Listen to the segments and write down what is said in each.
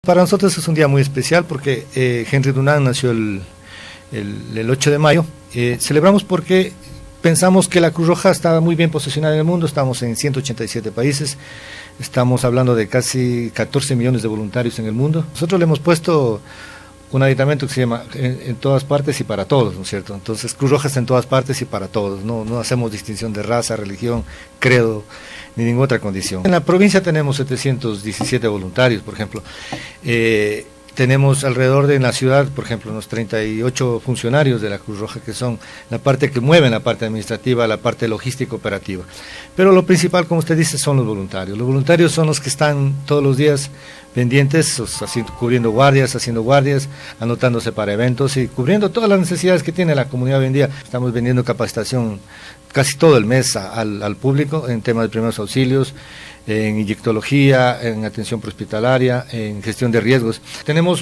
Para nosotros es un día muy especial porque Henry Dunant nació el 8 de mayo. Celebramos porque pensamos que la Cruz Roja estaba muy bien posicionada en el mundo. Estamos en 187 países, estamos hablando de casi 14 millones de voluntarios en el mundo. Nosotros le hemos puesto un aditamento que se llama en todas partes y para todos, ¿no es cierto? Entonces Cruz Roja está en todas partes y para todos, no hacemos distinción de raza, religión, credo, ni ninguna otra condición. En la provincia tenemos 717 voluntarios, por ejemplo. Tenemos alrededor de en la ciudad, por ejemplo, unos 38 funcionarios de la Cruz Roja, que son la parte que mueven la parte administrativa, la parte logística operativa. Pero lo principal, como usted dice, son los voluntarios. Los voluntarios son los que están todos los días pendientes, cubriendo guardias, haciendo guardias, anotándose para eventos y cubriendo todas las necesidades que tiene la comunidad hoy en día. Estamos vendiendo capacitación casi todo el mes al público en temas de primeros auxilios, en inyectología, en atención prehospitalaria, en gestión de riesgos. Tenemos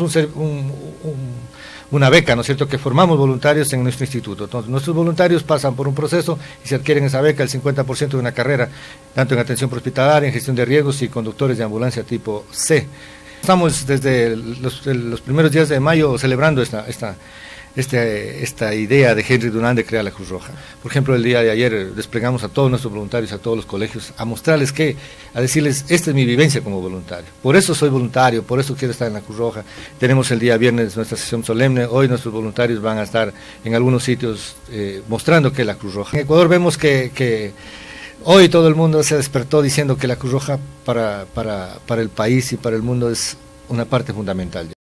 una beca, ¿no es cierto?, que formamos voluntarios en nuestro instituto. Entonces, nuestros voluntarios pasan por un proceso y se adquieren esa beca, el 50% de una carrera, tanto en atención prehospitalaria, en gestión de riesgos y conductores de ambulancia tipo C. Estamos desde los primeros días de mayo celebrando esta idea de Henry Dunant de crear la Cruz Roja. Por ejemplo, el día de ayer desplegamos a todos nuestros voluntarios, a todos los colegios, a mostrarles a decirles, esta es mi vivencia como voluntario, por eso soy voluntario, por eso quiero estar en la Cruz Roja. Tenemos el día viernes nuestra sesión solemne, hoy nuestros voluntarios van a estar en algunos sitios mostrando que es la Cruz Roja. En Ecuador vemos que hoy todo el mundo se despertó diciendo que la Cruz Roja para el país y para el mundo es una parte fundamental.